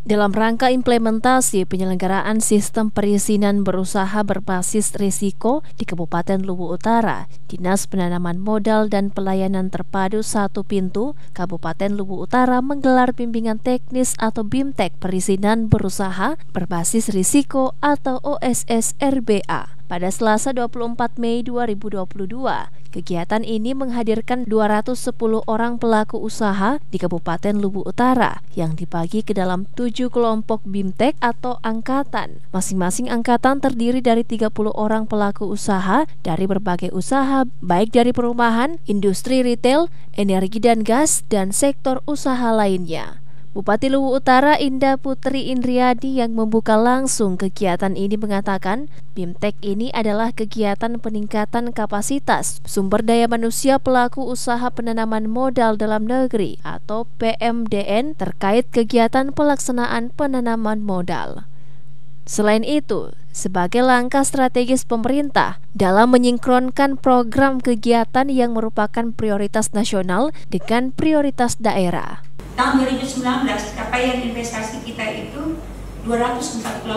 Dalam rangka implementasi penyelenggaraan sistem perizinan berusaha berbasis risiko di Kabupaten Luwu Utara, Dinas Penanaman Modal dan Pelayanan Terpadu Satu Pintu Kabupaten Luwu Utara menggelar bimbingan teknis atau BIMTEK perizinan berusaha berbasis risiko atau OSS RBA. Pada Selasa 24 Mei 2022, kegiatan ini menghadirkan 210 orang pelaku usaha di Kabupaten Luwu Utara yang dibagi ke dalam 7 kelompok BIMTEK atau angkatan. Masing-masing angkatan terdiri dari 30 orang pelaku usaha dari berbagai usaha, baik dari perumahan, industri retail, energi dan gas, dan sektor usaha lainnya. Bupati Luwu Utara Indah Putri Indriadi yang membuka langsung kegiatan ini mengatakan, BIMTEK ini adalah kegiatan peningkatan kapasitas sumber daya manusia pelaku usaha penanaman modal dalam negeri atau PMDN terkait kegiatan pelaksanaan penanaman modal. Selain itu, sebagai langkah strategis pemerintah dalam menyingkronkan program kegiatan yang merupakan prioritas nasional dengan prioritas daerah. Tahun 2019, capaian investasi kita itu 248,50%.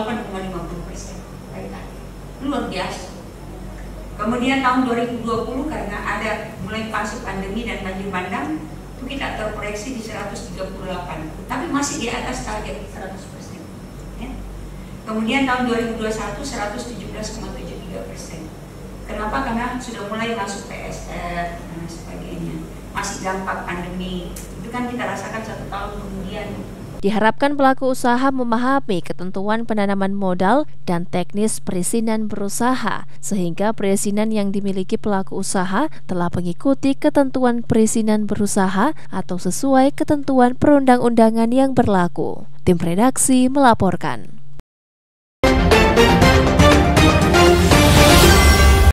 Luar biasa. Kemudian tahun 2020 karena ada mulai masuk pandemi dan banjir bandang, itu kita terproyeksi di 138, tapi masih di atas target 100%. Ya. Kemudian tahun 2021 117,73%. Kenapa? Karena sudah mulai masuk PSR dan sebagainya. Masih dampak pandemi. Kan kita rasakan 1 tahun kemudian. Diharapkan pelaku usaha memahami ketentuan penanaman modal dan teknis perizinan berusaha, sehingga perizinan yang dimiliki pelaku usaha telah mengikuti ketentuan perizinan berusaha atau sesuai ketentuan perundang-undangan yang berlaku. Tim redaksi melaporkan.